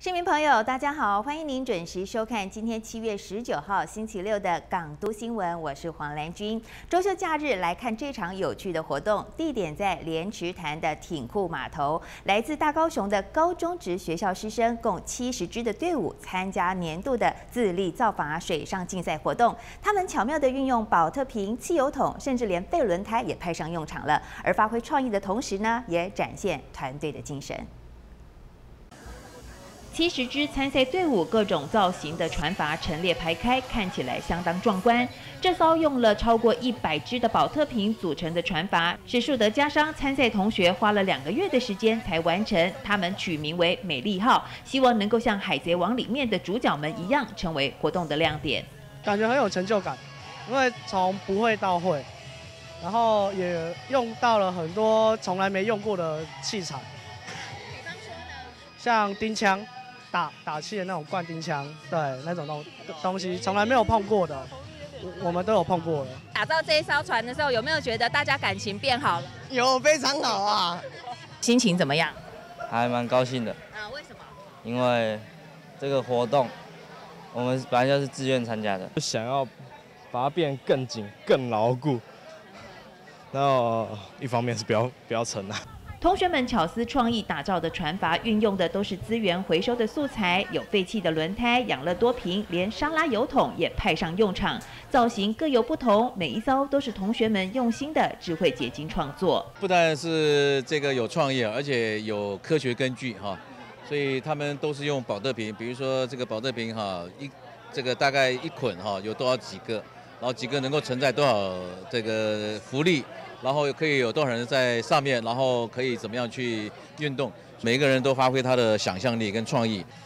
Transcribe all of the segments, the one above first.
市民朋友，大家好，欢迎您准时收看今天7月19号星期六的港都新闻，我是黄兰君。周休假日来看这场有趣的活动，地点在莲池潭的挺库码头，来自大高雄的高中职学校师生共70支的队伍参加年度的自力造法水上竞赛活动。他们巧妙地运用保特瓶、汽油桶，甚至连废轮胎也派上用场了。而发挥创意的同时呢，也展现团队的精神。70支参赛队伍各种造型的船筏陈列排开，看起来相当壮观。这艘用了超过100支的保特瓶组成的船筏，是树德家商参赛同学花了2个月的时间才完成。他们取名为“美丽号”，希望能够像《海贼王》里面的主角们一样，成为活动的亮点。 感觉很有成就感，因为从不会到会，然后也用到了很多从来没用过的器材， 比方说呢， 像钉枪。打气的那种灌钉枪，对那种东西从来没有碰过的，我们都有碰过了。 打造这一艘船的时候，有没有觉得大家感情变好了？ 有，非常好啊。 心情怎么样？ 还蛮高兴的。 为什么？ 因为这个活动，我们本来就是自愿参加的， 想要把它变更紧、更牢固。然后一方面是不要沉啊。 同学们巧思创意打造的船筏，运用的都是资源回收的素材，有废弃的轮胎、养乐多瓶，连沙拉油桶也派上用场。造型各有不同，每一艘都是同学们用心的智慧结晶创作。 不但是这个有创意，而且有科学根据哈，所以他们都是用保特瓶，比如说这个保特瓶哈，这个大概1捆哈有多少几个，然后几个能够承载多少这个浮力。然后可以有多少人在上面，然后可以怎么样去运动？每一个人都发挥他的想象力跟创意。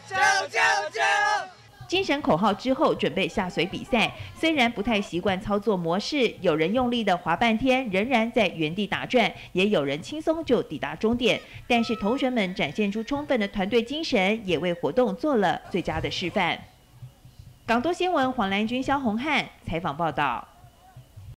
精神口号之后，准备下水比赛。虽然不太习惯操作模式，有人用力的滑半天，仍然在原地打转；也有人轻松就抵达终点。但是同学们展现出充分的团队精神，也为活动做了最佳的示范。港都新闻黄兰君、萧宏汉采访报道。